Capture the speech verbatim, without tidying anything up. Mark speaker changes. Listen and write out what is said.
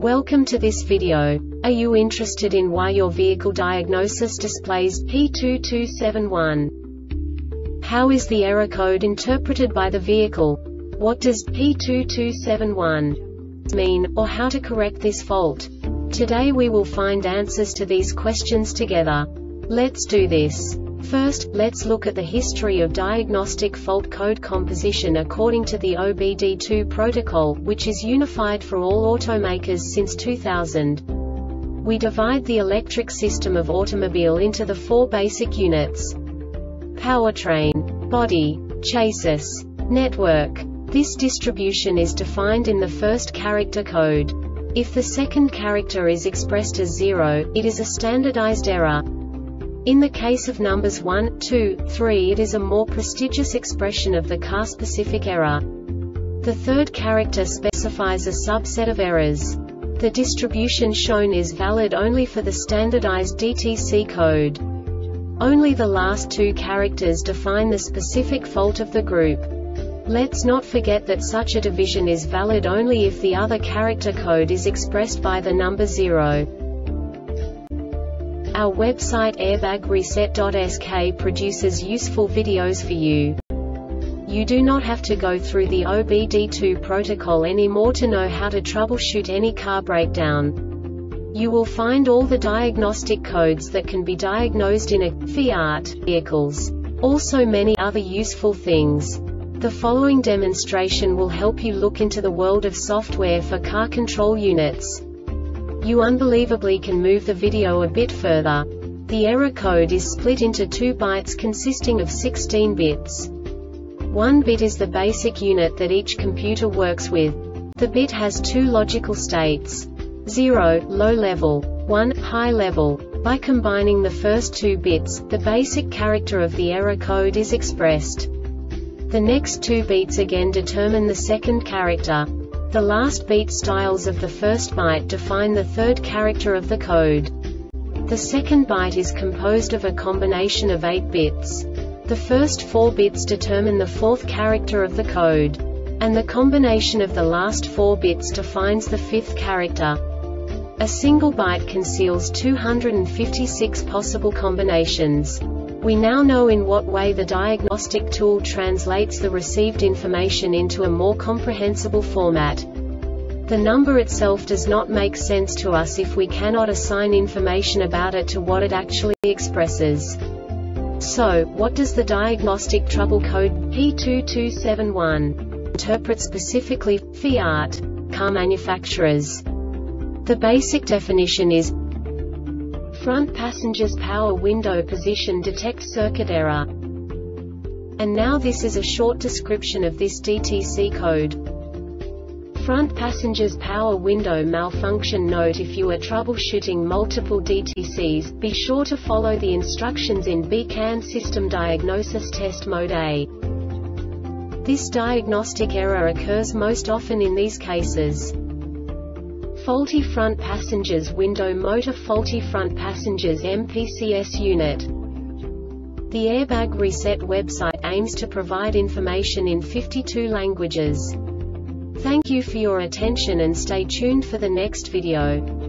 Speaker 1: Welcome to this video. Are you interested in why your vehicle diagnosis displays P two two seven one? How is the error code interpreted by the vehicle? What does P two two seven one mean, or how to correct this fault? Today we will find answers to these questions together. Let's do this. First, let's look at the history of diagnostic fault code composition according to the O B D two protocol, which is unified for all automakers since two thousand. We divide the electric system of automobile into the four basic units: powertrain, body, chassis, network. This distribution is defined in the first character code. If the second character is expressed as zero, it is a standardized error. In the case of numbers one, two, three, it is a more prestigious expression of the car-specific error. The third character specifies a subset of errors. The distribution shown is valid only for the standardized D T C code. Only the last two characters define the specific fault of the group. Let's not forget that such a division is valid only if the other character code is expressed by the number zero. Our website airbag reset dot S K produces useful videos for you. You do not have to go through the O B D two protocol anymore to know how to troubleshoot any car breakdown. You will find all the diagnostic codes that can be diagnosed in a Fiat vehicles. Also many other useful things. The following demonstration will help you look into the world of software for car control units. You unbelievably can move the video a bit further. The error code is split into two bytes consisting of sixteen bits. One bit is the basic unit that each computer works with. The bit has two logical states: zero, low level, one, high level. By combining the first two bits, the basic character of the error code is expressed. The next two beats again determine the second character. The last beat styles of the first byte define the third character of the code. The second byte is composed of a combination of eight bits. The first four bits determine the fourth character of the code. And the combination of the last four bits defines the fifth character. A single byte conceals two hundred fifty-six possible combinations. We now know in what way the diagnostic tool translates the received information into a more comprehensible format. The number itself does not make sense to us if we cannot assign information about it to what it actually expresses. So, what does the diagnostic trouble code P two two seven one interpret specifically for Fiat car manufacturers? The basic definition is: front passenger's power window position detect circuit error. And now this is a short description of this D T C code. Front passenger's power window malfunction. Note: if you are troubleshooting multiple D T Cs, be sure to follow the instructions in B CAN System Diagnosis Test Mode A. This diagnostic error occurs most often in these cases: faulty front passengers window motor, faulty front passengers M P C S unit. The Airbag Reset website aims to provide information in fifty-two languages. Thank you for your attention and stay tuned for the next video.